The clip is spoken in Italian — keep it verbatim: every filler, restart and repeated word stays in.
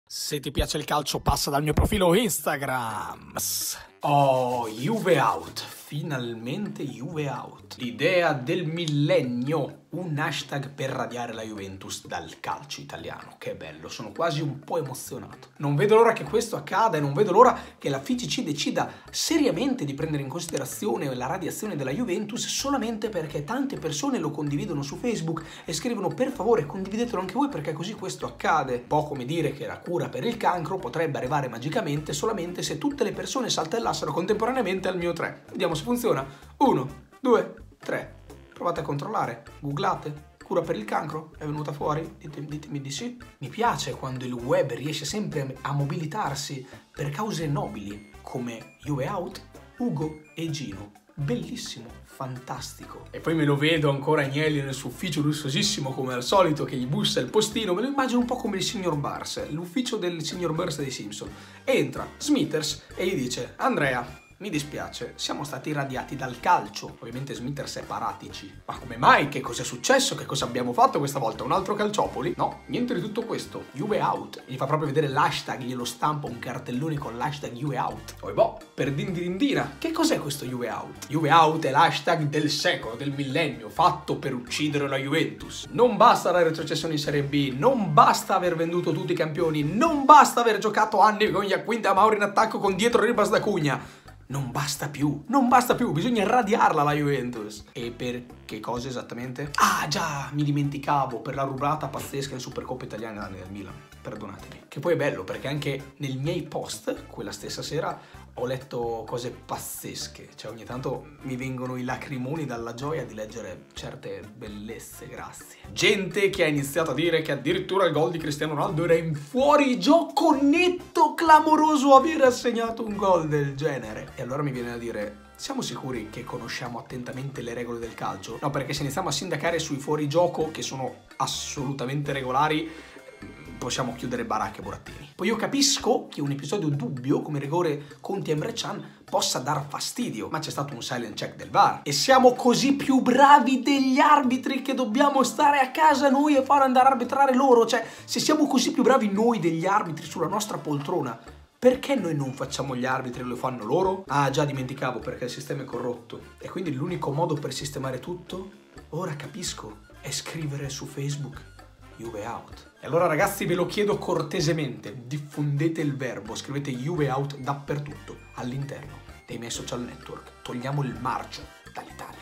Se ti piace il calcio passa dal mio profilo Instagram. Oh, Juve out. Finalmente Juve out. L'idea del millennio. Un hashtag per radiare la Juventus dal calcio italiano. Che bello, sono quasi un po' emozionato. Non vedo l'ora che questo accada e non vedo l'ora che la F I G C decida seriamente di prendere in considerazione la radiazione della Juventus solamente perché tante persone lo condividono su Facebook e scrivono: per favore condividetelo anche voi perché così questo accade. Un po' come dire che la cura per il cancro potrebbe arrivare magicamente solamente se tutte le persone saltellassero contemporaneamente al mio tre. Vediamo se funziona. Uno, due, tre. Provate a controllare, googlate, cura per il cancro, è venuta fuori? Ditemi, ditemi di sì. Mi piace quando il web riesce sempre a mobilitarsi per cause nobili come Juve out, Ugo e Gino. Bellissimo, fantastico. E poi me lo vedo ancora Agnelli nel suo ufficio lussuosissimo come al solito che gli bussa il postino, me lo immagino un po' come il signor Burns, l'ufficio del signor Burns dei Simpson. Entra Smithers e gli dice: Andrea, mi dispiace, siamo stati radiati dal calcio. Ovviamente Smithers è paratici. Ma come mai? Che cosa è successo? Che cosa abbiamo fatto questa volta? Un altro calciopoli? No, niente di tutto questo. Juve out. Gli fa proprio vedere l'hashtag, glielo stampa un cartellone con l'hashtag Juve out. Poi boh, per dindindina, che cos'è questo Juve out? Juve out è l'hashtag del secolo, del millennio, fatto per uccidere la Juventus. Non basta la retrocessione in Serie B, non basta aver venduto tutti i campioni, non basta aver giocato anni con Iaquinta Mauri in attacco con dietro Ribas da Cugna. Non basta più, non basta più, bisogna radiarla la Juventus. E per che cosa esattamente? Ah già, mi dimenticavo, per la rubata pazzesca in Supercoppa italiana nel Milan, perdonatemi. Che poi è bello perché anche nei miei post, quella stessa sera, ho letto cose pazzesche. Cioè ogni tanto mi vengono i lacrimoni dalla gioia di leggere certe bellezze, grazie. Gente che ha iniziato a dire che addirittura il gol di Cristiano Ronaldo era in fuorigioco netto, clamoroso aver assegnato un gol del genere. E allora mi viene da dire: siamo sicuri che conosciamo attentamente le regole del calcio? No, perché se iniziamo a sindacare sui fuorigioco che sono assolutamente regolari, possiamo chiudere baracche e burattini. Poi io capisco che un episodio dubbio come rigore Conti Emre Can possa dar fastidio, ma c'è stato un silent check del V A R e siamo così più bravi degli arbitri che dobbiamo stare a casa noi e far andare a arbitrare loro. Cioè, se siamo così più bravi noi degli arbitri sulla nostra poltrona, perché noi non facciamo gli arbitri e lo fanno loro? Ah già, dimenticavo, perché il sistema è corrotto e quindi l'unico modo per sistemare tutto, ora capisco, è scrivere su Facebook Juve out. E allora ragazzi ve lo chiedo cortesemente, diffondete il verbo, scrivete Juve out dappertutto, all'interno dei miei social network. Togliamo il marcio dall'Italia.